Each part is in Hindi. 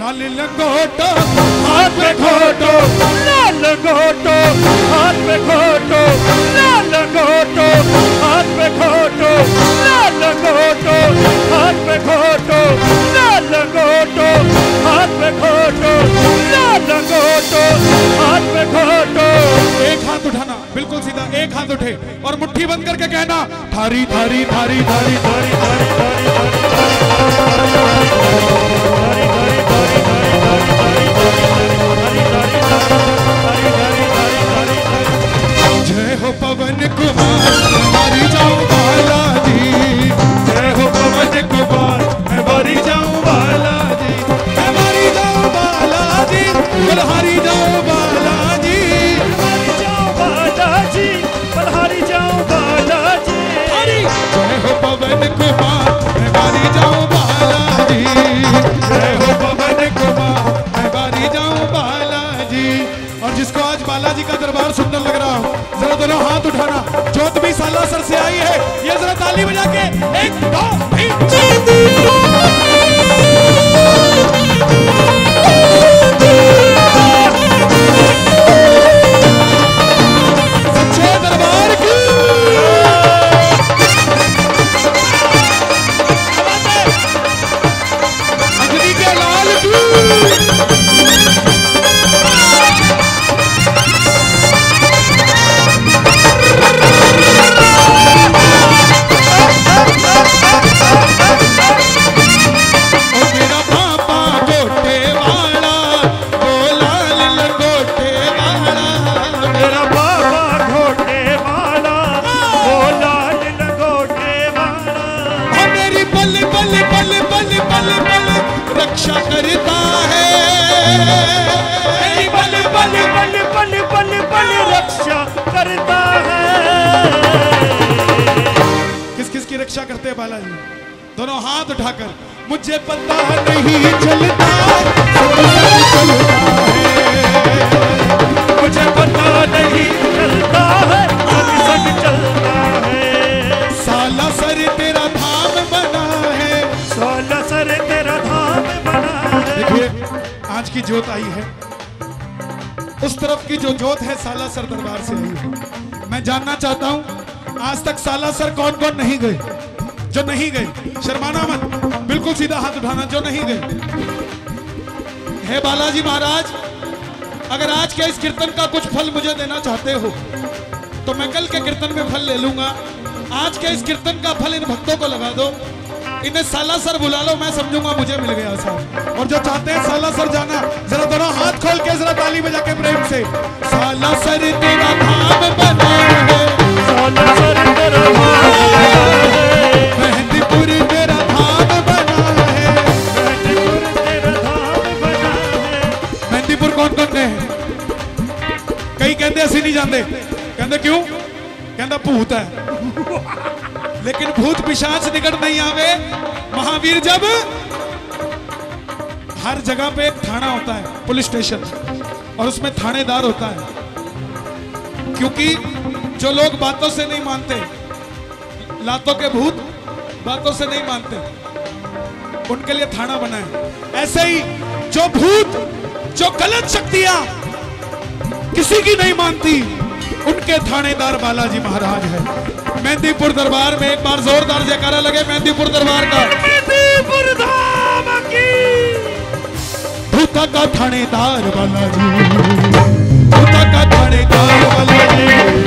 लाल लंगोटो हाथ में घोटो, लाल लंगोटो हाथ में घोटो, लाल लंगोटो हाथ में घोटो, लाल लंगोटो हाथ में घोटो, लाल लंगोटो हाथ में घोटो, लाल लंगोटो हाथ में घोटो। एक हाथ उठाना बिल्कुल सीधा, एक हाथ उठे और मुट्ठी बंद करके कहना थारी थारी थारी थारी थारी थारी थारी जय हो पवन कुमार मारी जाऊं बालाजी, जय हो पवन कुमार मैं मारी जाऊं बालाजी, मैं मारी जाऊं बालाजी, बलहारी जाऊं बालाजी, मारी जाऊं बालाजी, बलहारी जाऊं बालाजी। जय हो पवन कुमार मैं मारी जाऊं बालाजी, जय हो पवन कुमार मैं मारी जाऊं बालाजी। और जिसको आज बालाजी का दरबार सुंदर लग रहा हो, जरा दोनों हाथ उठाना। जोत भी सालासर से आई है, ये जरा ताली बजा के 1 2 3 सच्चे दरबार की अग्नि के लाल की। रक्षा करता है बल बल बल बल बल बल रक्षा करता है। किस किस की रक्षा करते हैं बालाजी? दोनों हाथ उठाकर मुझे पता नहीं चलता मुझे पता नहीं चलता है चलता है। सालासर तेरा धाम बना है, सालासर तेरा धाम बना है। देखिए आज की जोत आई है, उस तरफ की जो जोत है सालासर दरबार से आई है। मैं जानना चाहता हूं आज तक सालासर कौन कौन नहीं गए? जो नहीं गए शर्माना मत, बिल्कुल सीधा हाथ उठाना जो नहीं गए। हे बालाजी महाराज, अगर आज के इस कीर्तन का कुछ फल मुझे देना चाहते हो तो मैं कल के कीर्तन में फल ले लूंगा। आज के इस कीर्तन का फल इन भक्तों को लगा दो, इन्हें सालासर बुला लो, मैं समझूंगा मुझे मिल गया साहब। और जो चाहते हैं सालासर जाना, जरा दोनों हाथ खोल के जरा ताली बजा के प्रेम से। सालासर तेरा धाम बना है, सालासर तेरा धाम बना है, मेहंदीपुर तेरा धाम बना है, मेहंदीपुर तेरा धाम बना है। मेहंदीपुर कौन कौन गए? कई कहते असि नहीं जानते, कहते क्यों? कहता भूत है। लेकिन भूत पिशाच निकट नहीं आवे। महावीर जब हर जगह पे एक थाना होता है, पुलिस स्टेशन, और उसमें थानेदार होता है। क्योंकि जो लोग बातों से नहीं मानते, लातों के भूत बातों से नहीं मानते, उनके लिए थाना बना है। ऐसे ही जो भूत, जो गलत शक्तियां किसी की नहीं मानती, उनके थानेदार बालाजी महाराज है। मेहंदीपुर दरबार में एक बार जोरदार जयकारा लगे मेहंदीपुर दरबार का। मेहंदीपुर धाम की भूता का थानेदार बालाजी, भूता का थानेदार बालाजी,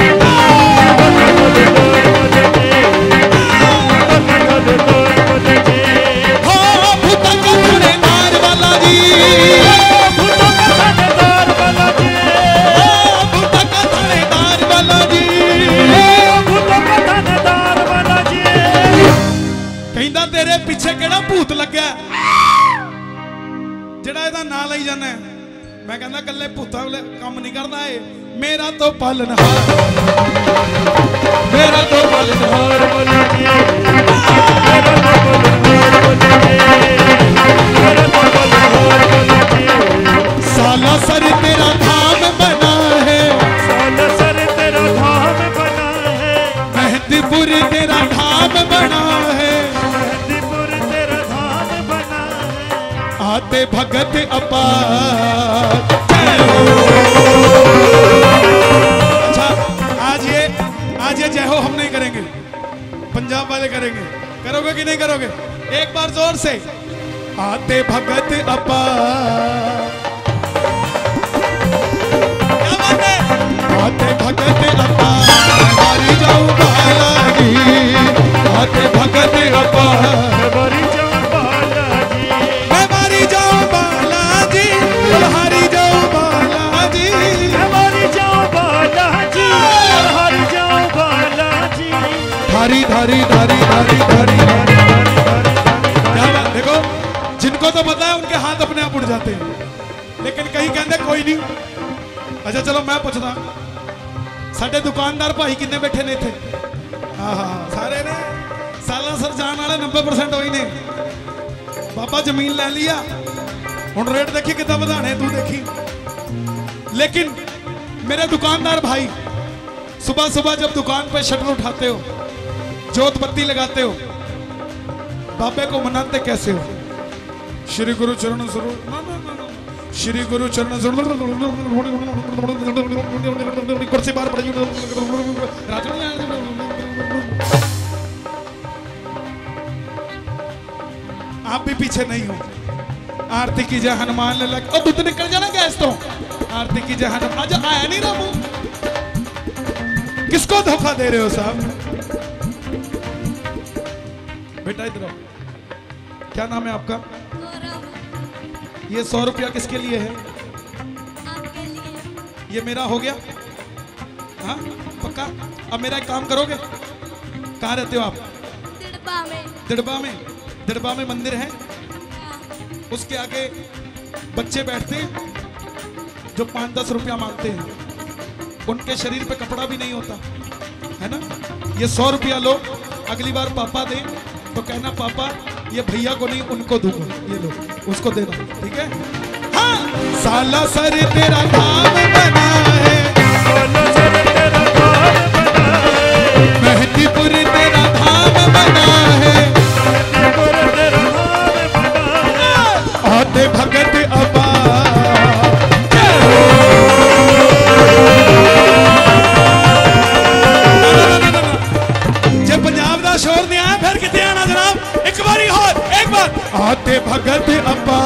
हाँ भूता का थानेदार बालाजी, भूता का थानेदार बालाजी, भूता का थानेदार बालाजी, कहता तेरे पीछे केड़ा भूत लग्या जेड़ा इहदा नां लई जाना है। मैं कहना कल्ले भूतां वाले काम नहीं करदा है, मेरा तो पालनहार, मेरा तो पालनहार बालाजी, मेरा तो पालनहार बालाजी, मेरा तो पालनहार बालाजी। सालासर तेरा धाम बना है, सालासर तेरा धाम बना है, मेहंदीपुर तेरा धाम बना है, मेहंदीपुर तेरा धाम बना है। आते भगत अपार। अच्छा आज ये जय हो हम नहीं करेंगे, पंजाब वाले करेंगे। करोगे कि नहीं करोगे? एक बार जोर से। आते भगत अपार, क्या बात है? आते भगत अपार, हमारी जाऊं बालाजी। आते भगत अपार, हमारी जाऊं बालाजी, हमारी जाऊं बालाजी, हमारी जाऊं बालाजी, हमारी जाऊं बालाजी, हमारी जाऊं बालाजी। धारी धारी धारी धारी धारी धारी। क्या बात, देखो जिनको तो पता है उनके हाथ अपने आप उड़ जाते हैं, लेकिन कहीं कहते कोई नहीं। अच्छा चलो मैं पूछता, साडे दुकानदार भाई कितने बैठे ने थे? हाँ सारे ने साला सर जान वाले 90% होई ने। बाबा जमीन ले लिया, हुण रेट देखी कितना बढ़ाने तू देखी। लेकिन मेरे दुकानदार भाई सुबह सुबह जब दुकान पे शटर उठाते हो, जोत बत्ती लगाते हो, बाबे को मनाते कैसे हो? श्री गुरु चरण सरोज, श्री गुरु चरण सरोज, कुर्सी बार पड़ी। आप भी पीछे नहीं हो। आरती की जय हनुमान लग, और दूध निकल जाना गैस तो। आरती की जय हनुमान, आज आया नहीं रामू। किसको धोखा दे रहे हो साहब? बेटा इधर आओ, क्या नाम है आपका? ये 100 रुपया किसके लिए है? आपके लिए। ये मेरा हो गया? हाँ पक्का? अब मेरा एक काम करोगे? कहाँ रहते हो आप? दिड़बा में। दिड़बा में? दिड़बा में मंदिर है, हाँ। उसके आगे बच्चे बैठते हैं जो 5-10 रुपया मांगते हैं। उनके शरीर पे कपड़ा भी नहीं होता है ना। ये 100 रुपया लो, अगली बार पापा दे तो कहना पापा ये भैया को नहीं उनको दूंगा, ये लो उसको देना, ठीक है? हाँ। साला सर तेरा नाम बना है, साला सर तेरा धाम बना है, मेहंदीपुर तेरा धाम बना है, मेहंदीपुर तेरा धाम बना है। आते भगत अबा। जे पंजाब दा शोर नहीं आया फिर कितने आना जनाब? एक बारी और, एक बार। आते भगत अबा,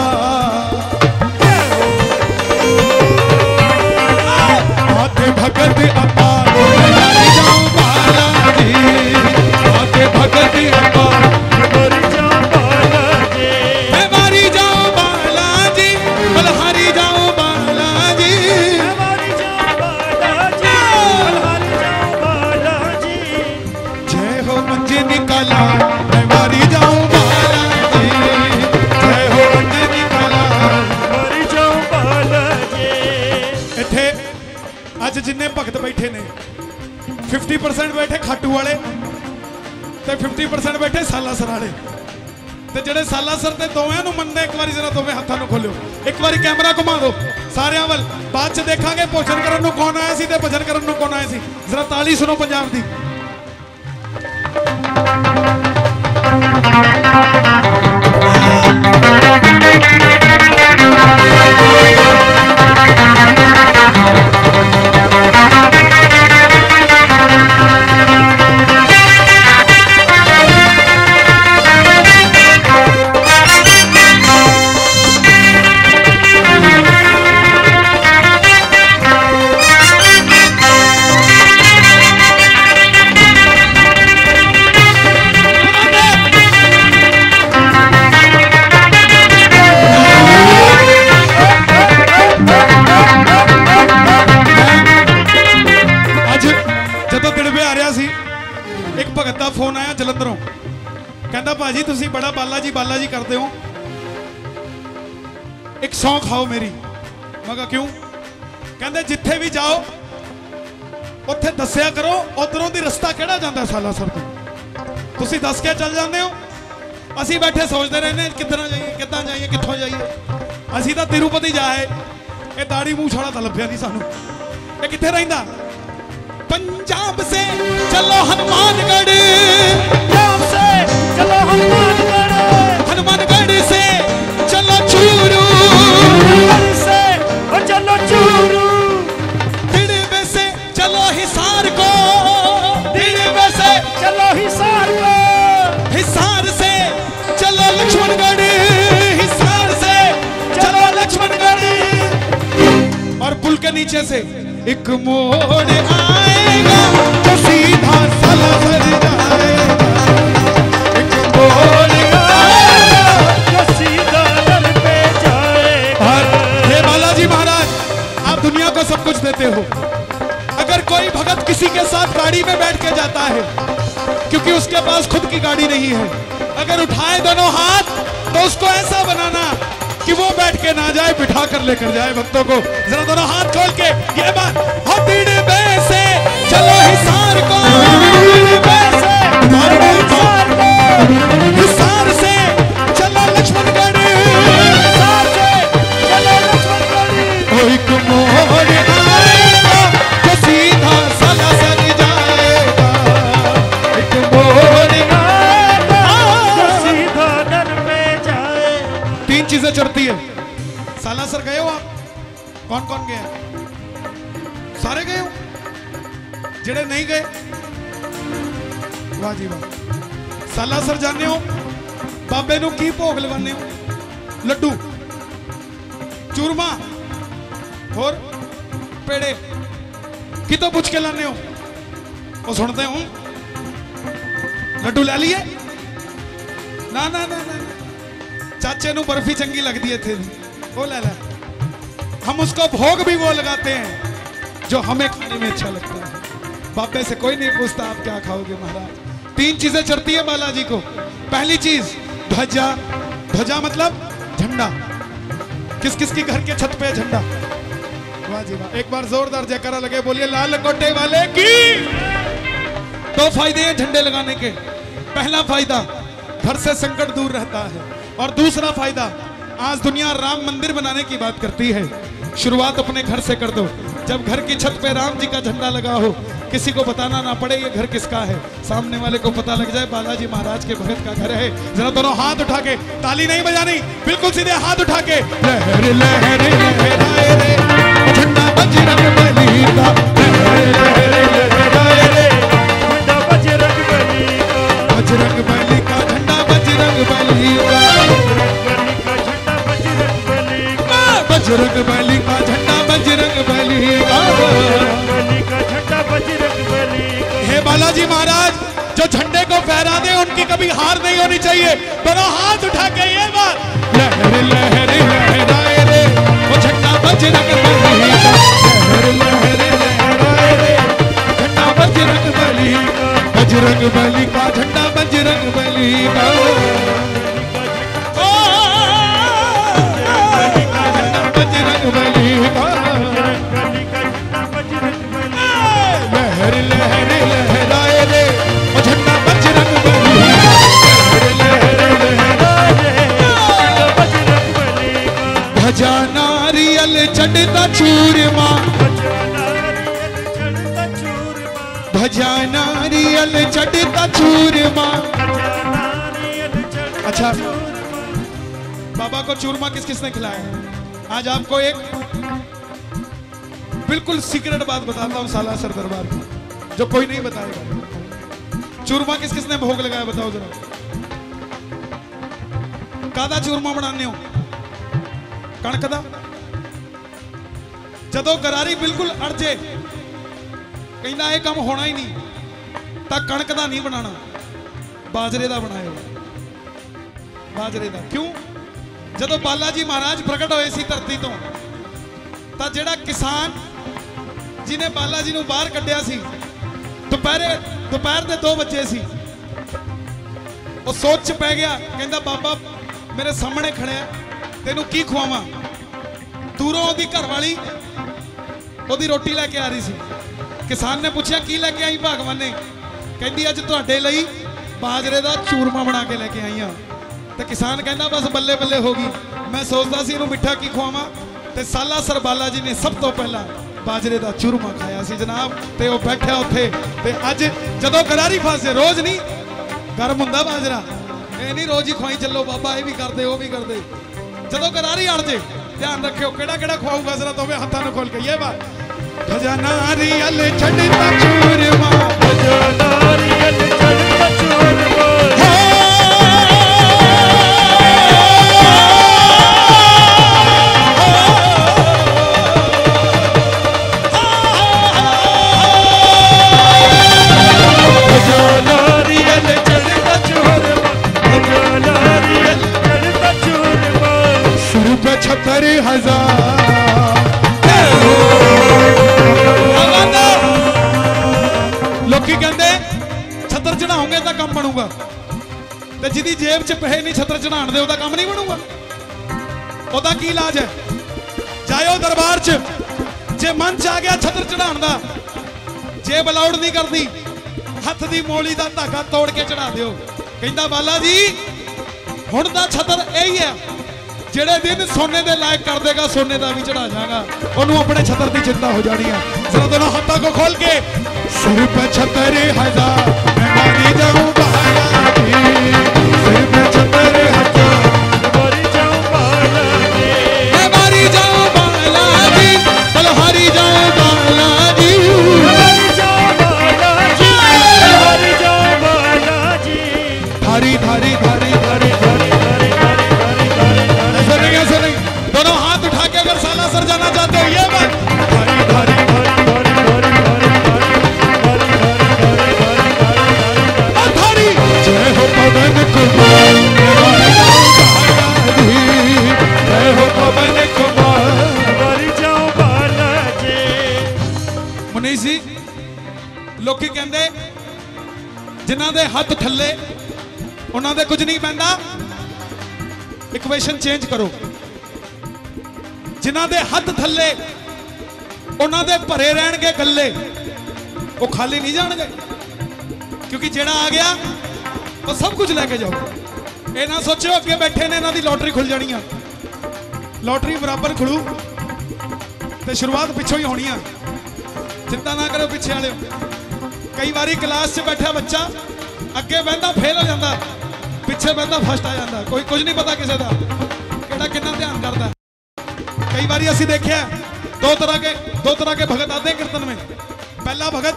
आते भगत अबा, हमारी जाऊं बालाजी। आते भगत अबा, हमारी जाऊं बालाजी, हमारी जाऊं बालाजी, बलहारी जाऊं बालाजी। हमारी जाऊं बालाजी, हमारी जाऊं बालाजी। जय हो मंजी निकाला, हमारी जाऊं बालाजी। जय हो मंजी निकाला, हमारी जाऊं बालाजी। इत्थे अज जिन्ने भगत बैठे ने 50% बैठे खाटू वाले ते 50% बैठे सालासर वाले। ते जेड़े सालासर ते दोवें नूं मनदे एक बारी जरा दोवें हत्थां नूं खोलियो, एक बारी कैमरा घुमा दो सारियां वल। बाद च देखांगे भोजन करन नूं कौन आया सी ते भजन करन नूं कौन आया सी। जरा ताली सुनो पंजाब दी। फोन आया जलंधरों, कहता भाजी तुसी बड़ा बालाजी बालाजी करते हो, एक सौं खाओ मेरी। मैं कहा क्यों? कहते जिथे भी जाओ उत्थे दस्या करो उधरों दी रस्ता केड़ा जांदा सालासर तो, तुसी दस के चल जाते हो। असी बैठे सोचते रहने कितना जाइए कितना जाइए कितों जाइए। असी तो तिरुपति जाए, ये दाड़ी मूछ वाला तो लभ्या नहीं सानू। ये किथे रहिंदा? पंजाब से चलो हनुमानगढ़, पंजाब से चलो हनुमानगढ़, हनुमानगढ़ से चलो चूरू, नीचे से एक मोड़ आएगा जो सीधा सालासर जाएगा, एक मोड़ आएगा जो सीधा दर पे जाएगा। हे बालाजी महाराज, आप दुनिया को सब कुछ देते हो। अगर कोई भगत किसी के साथ गाड़ी में बैठ के जाता है, क्योंकि उसके पास खुद की गाड़ी नहीं है, अगर उठाए दोनों हाथ तो उसको ऐसा बनाना कि वो बैठ के ना जाए, बिठा कर लेकर जाए भक्तों को। जरा दोनों हाथ खोल के ये बात, हो तिड़बे से चलो हिसार को, हिसार से चलो लक्ष्मणगढ़, हिसार से चलो लक्ष्मणगढ़। ओ एक मोड़ आएगा जो सीधा सालासर जाएगा, एक मोड़ आएगा जो सीधा दर पे जाए। तीन चीजें चढ़ती है। सालासर गए हो आप? कौन कौन गए? सारे गए हो? जेड़े नहीं गए, वाह जी वाह। सालासर जाने हो, बाबे नु की भोग लगाने हो? लड्डू, चूरमा और पेड़े की तो पूछ के लाने हो? वो सुनते हूं लड्डू ले लिए? ना ना ना ना, चाचे नु बर्फी चंगी लगती है थे, वो ले ला। हम उसको भोग भी वो लगाते हैं जो हमें खाने में अच्छा लगता है। बाबे से कोई नहीं पूछता आप क्या खाओगे महाराज। तीन चीजें चढ़ती है बालाजी को। पहली चीज ध्वजा, ध्वजा मतलब झंडा। किस किस की घर के छत पे झंडा? वाह जी वाह, एक बार जोरदार जयकारा लगे, बोलिए लाल कोटे वाले की। दो फायदे हैं झंडे लगाने के। पहला फायदा, घर से संकट दूर रहता है, और दूसरा फायदा, आज दुनिया राम मंदिर बनाने की बात करती है, शुरुआत अपने घर से कर दो। जब घर की छत पे राम जी का झंडा लगा हो, किसी को बताना ना पड़े ये घर किसका है, सामने वाले को पता लग जाए बालाजी महाराज के भगत का घर है। जरा दोनों हाथ उठा के, ताली नहीं बजानी, बिल्कुल सीधे हाथ उठा के, लहर लहर लहराए रे झंडा बजरंग बली का, लहर लहर लहराए रे झंडा बजरंग बली का, बजरंग बली का झंडा बजरंग बली का, बजरंग बली का झंडा बजरंग बली का, बजरंग बली का झंडा बजरंग बली का। बली का झंडा बजरंग बली। हे बालाजी महाराज, जो झंडे को फहरा दे उनकी कभी हार नहीं होनी चाहिए। दोनों हाथ उठा के ये बात, लहर लहर लहराए रे वो झंडा बजरंग बली का, लहर लहर लहराए रे झंडा बजरंग बली का, बजरंग बली का झंडा बजरंग बली का, बजरंग बली का, लहर लहर लहराए रे वो झंडा बजरंग बली का, लहर लहर लहराए। ध्वजा नारियल चढ़ता चूरमा, ध्वजा नारियल चढ़ता चूरमा। अच्छा, बाबा को चूरमा किस किसने खिलाया? आज आपको एक बिल्कुल सीक्रेट बात बताता हूं सालासर दरबार की, जो कोई नहीं बताएगा। चूरमा किस किसने भोग लगाया बताओ जरा। कादा चूरमा बनाने हो? कणक दा। जदों गरारी बिल्कुल अड़जे, कहना यह काम होना ही नहीं, तो कणक दा नहीं बनाना, बाजरे दा बनायो, बाजरे दा। क्यों? जदों बालाजी महाराज प्रकट होए सी धरती तो, तां जेड़ा किसान जिन्हें बालाजी नूं बाहर कढ़िया सी, दोपहर दे 2 बजे सी, वो सोच च पै गया, कहंदा बाबा मेरे सामने खड़े तेनू की खुआवां। दूरों ओदी घरवाली ओदी रोटी लैके आ रही सी। किसान ने पूछा की लैके आई भगवान ने? कहंदी अज तुहाडे लई बाजरे दा चूरमा बना के लैके आई हां। तो किसान कहना बस बल्ले बल्ले होगी, मैं सोचता सी इनू मिठा की खुआवां, ते सालासर बालाजी ने सब तो पहला बाजरे दा चूरमा खाया सी जनाब। ते वो बैठा उत्थे, ते अज जदों गरारी फसे, रोज नहीं गर्म हुंदा बाजरा, ये नहीं रोज ही खुआई चलो बाबा, ये भी कर दे वो भी कर दे। जदों गरारी अड़ जे, ध्यान रखियो केड़ा केड़ा खुआऊगा जरा तो हाथां नूं खोल के ये बात। ध्वजा नारियल चढ़ता चूरमा, ध्वजा नारियल चढ़ता चूरमा, छतर हजार। लोकी कहते छतर चढ़ाओगे तो काम बनूगा, तो जिदी जेब च पैसे नहीं छतर चढ़ाण दे काम नहीं बनूगा। ओदा की इलाज है? जाओ दरबार च, जे मन च आ गया छतर चढ़ाण दा, जेब अलाउड नहीं करती, हथ दी मोली दा धागा तोड़ के चढ़ा दियो। कहंदा बाला जी हुण दा छतर यही है, जेड़े दिन सोने दे लायक कर देगा सोने दा भी चढ़ा जाएगा, ओनू अपने छतर की चिंता हो जानी है। जरा दोनों हाथों को खोल के, सिर पे छतर हजार मैं मारी जाऊं बाला जी, सिर पे छतर हजार मारी जाऊं बाला जी, मैं मारी जाऊं बाला जी, बलहारी जाऊं बाला जी, मारी जाऊं बाला जी, मारी जाऊं बाला जी। धारी धारी धारी धारी धारी धारी धारी धारी धारी। ऐसे नहीं, दोनों हाथ उठा के अगर सालासर जाना चाहते हो ये बात, धारी धारी धारी धारी धारी धारी धारी धारी। जय हो पवन कुमार, जय हो पवन कुमार, मारी जाऊं बाला जी। मुनीष जी लोकी कहते जिन्हां दे हथ थल्ले उन्हां दे कुछ नहीं पैंदा। इक्वेशन चेंज करो, जिन्हां दे हथ थल्ले उन्हां दे भरे रहणगे गल्ले, वो खाली नहीं जाणगे, क्योंकि जेड़ा आ गया वो सब कुछ लेके जाओ। ये ना सोचो अगे बैठे ने इन्हां दी लॉटरी खुल जानी है, लॉटरी बराबर खुलू तो शुरुआत पिछों ही होनी है। चिंता ना करो पिछे वाले। कई बारी क्लास च बैठा बच्चा अगे बहता फेल हो जाता, पिछे बहता फर्स्ट आ जाता, कोई कुछ नहीं पता किसी का केड़ा कितना ध्यान करता। कई बारी असी देखा दो तरह के भगत आते कीर्तन में। पहला भगत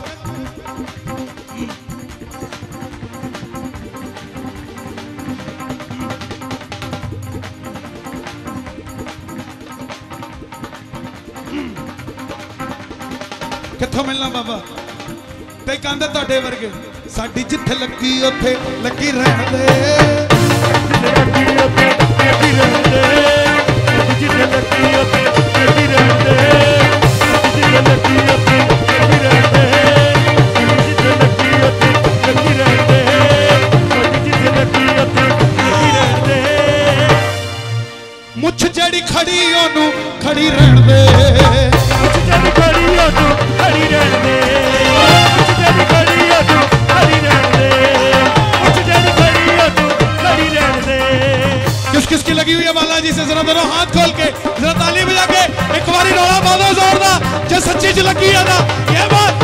कित्थों मिलना बाबा, ते कहंदे तुहाडे वर्गे साडी जिथे लगी उथे लगी रहण दे, लगी उथे लगी रहण दे, जिथे लगी उथे लगी रहण दे, जिथे लगी उथे लगी रहण दे, जिथे लगी उथे लगी रहण दे, जिथे लगी उथे लगी रहण दे। मुछ जड़ी खड़ी ओनू खड़ी रहण दे, मुछ जड़ी खड़ी ओनू खड़ी रहण दे, मुछ जड़ी खड़ी ओनू खड़ी रहण दे, मुछ जड़ी खड़ी ओनू खड़ी रहण दे। किस किस की लगी हुई है बालाजी से जरा दोनों हाथ खोल के जरा ताली बजा के एक बारी रौला पादो जोरदार, जो सच्ची च लगी है ना ये बात